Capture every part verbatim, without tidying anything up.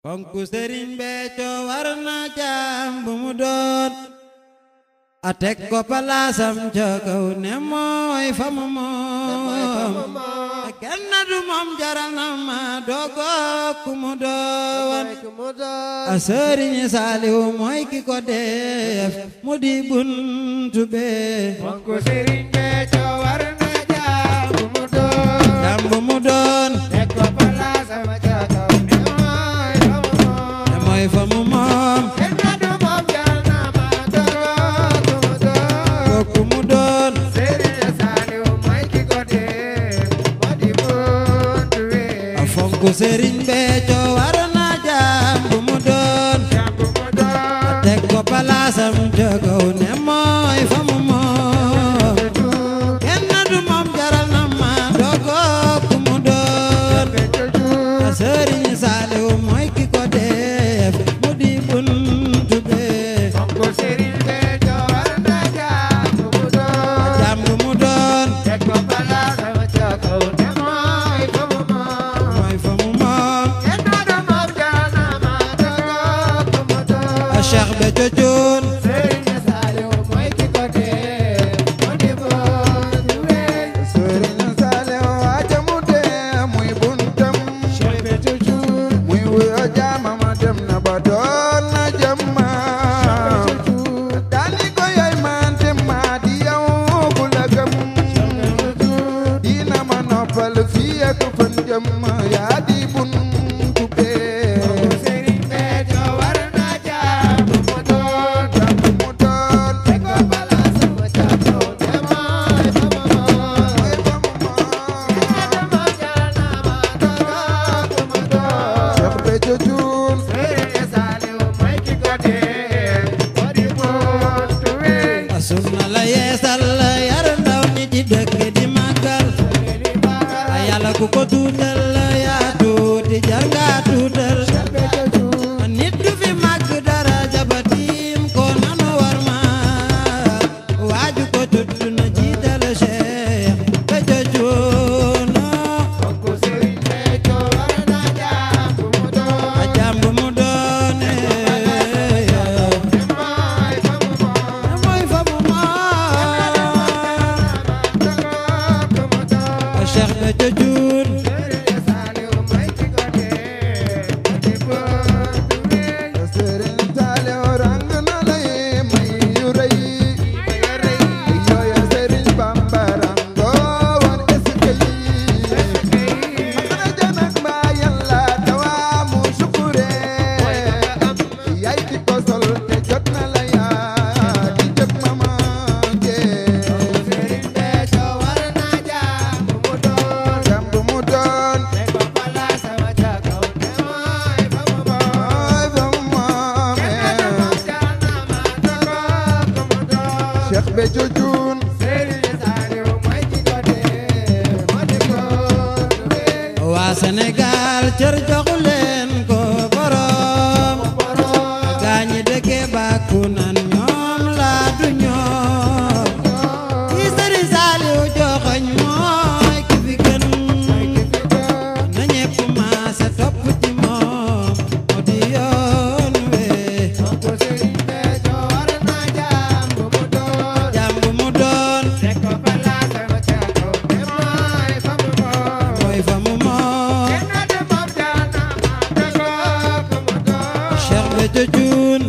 fonku Sëriñ Béthio war na jaam bu mu doon a teg ko palaasam ca kaw ne mooy fa mu moom kenn du moom jaral na ma dogo ku mu doon a Sëriñ Saaliw mooy ki ko def mu di buntu bee fonku Sëriñ Béthio war na jaam bu mu doon jaam bu mu doon teg ko palaasam ca kaw ne mooy fa mu moom ne mooy fa mu moom kenn du moom jaral na ma dogo ku mu doon ku mu doon Sëriñ Saaliw mooy ki ko def mu di buntu bee a fonku Sëriñ Béthio war na jaam bu mu doon jaam bu mu doon teg ko palaasam ca kaw ne mooy fa mu moom kenn du moom jaral na ma dogo ku mu doon a Sëriñ Saaliw mooy ki ko def mu di buntu bee fonku Sëriñ Béthio war na jaam bu mu doon jaam bu mu doon teg ko palaasam ca kaw ne mooy fa mu moom mooy fa mu moom kenn du moom jaral na ma dogo ku mu doon a Cheikh Béthio Thioune Sëriñ Saaliw mooy ki ko def mu di buntu bee Sëriñ Saaliw waaja mu dee muy buntam Cheikh Béthio Thioune muy wuyo jaamam dem na ba doon na jàmma daani ko yoy mante maa di yow ku la gëm dina ma noppal fii ak fan jëm yaa di buntu bee Sëriñ Béthio war na jaam bu mu doon jàmm mu doon teg ko palaasam ca kaw ne mooy fa mu moom ay ba mu moom Cheikh Béthio Thioune a sunna la yeesal yar ndaw ñi ci dëkk di màggal a yàlla ku ko tuutal yaa tuuti jar nga tuutal nit du fi màgg dara jabatim ko nanu war ma waaju ko tudd na jiital Cheikh Béthio Thioune a jaam bu mu doone mooy fa mu moom a Cheikh Béthio Thioune Sëriñ Saaliw rang na lay may yu rëy yooya Sëriñ Bamba rango war eskay makana janak ba yàlla dawaamu sukure yaay ki ko sol te jot na la yaa di jëf mama jee jàmm bu mu doon ay ba mu moomee Cheikh Béthio Thioune waa Sénégal cër joxu leen ko borom gaañi dëkke bàkku nan ñoom laa du ñoom ki Sëriñ Saaliw joxoñ mooy ki fi gën na ñépp maase topp ci moom moo di yoon wee jaam bu mu doon mooy fa mu moom Cheikh Béthio Thioune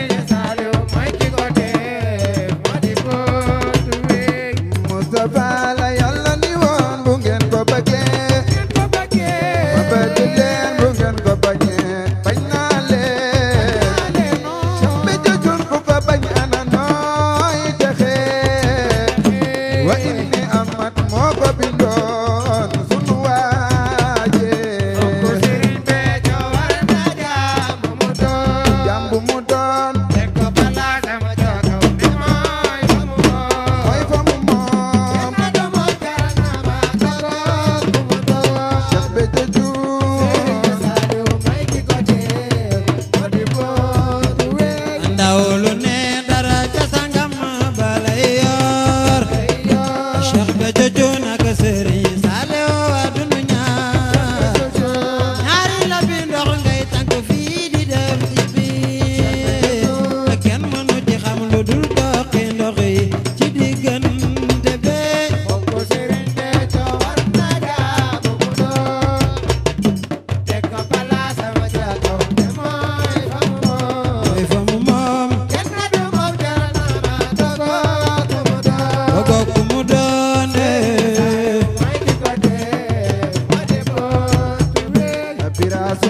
Mustafa la yàlla ni woon bu ngeen ko bëggee ma bëgg leen bu ngeen ko bañee bañ naa leen Cheikh Béthio Thioune ku ko bañ ana nooy texee wa inni amat moo ko bindoon sunu waajee jàmm bu mu doon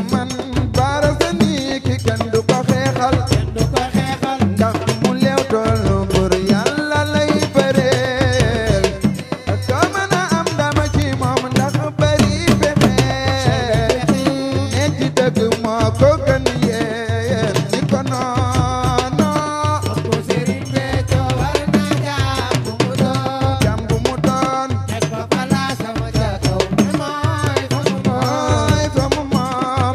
man baara sa nii ki kenn du ko xeexal ndax mu leew tollu bur yàlla lay bëreel doo mën a am dama ci moom ndax bari pexe ne ci dëgg moo ko gën yéen ñi ko noono jàm bu mu doon mooy fa mu moom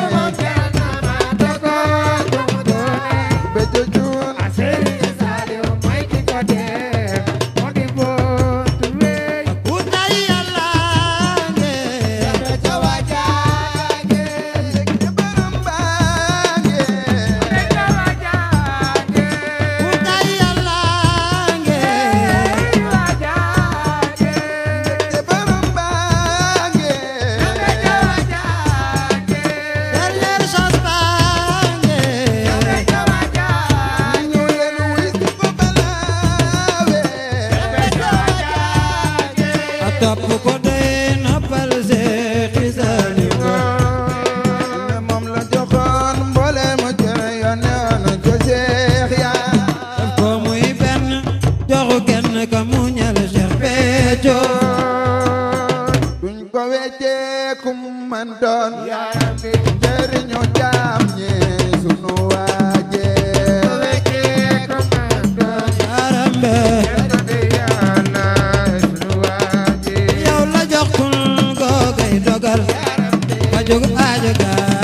Béthio Thioune Utay Yàlla nge baram baage Utay Yàlla nge baram baage Dernière chance bange ñu leen wis ko balaawe a topp ko doy noppal Seexi Saaliw ne moom la joxoon mboole mu jëre yoon ko Seex yaa def ko muy benn joxu kenn ka mu ñal Cheikh Béthio duñ ko weccee ku mu man doon njëriñu jaam ñi sunu waaje Arambe yow la jox kun googay dogal ma jóg aajo gaay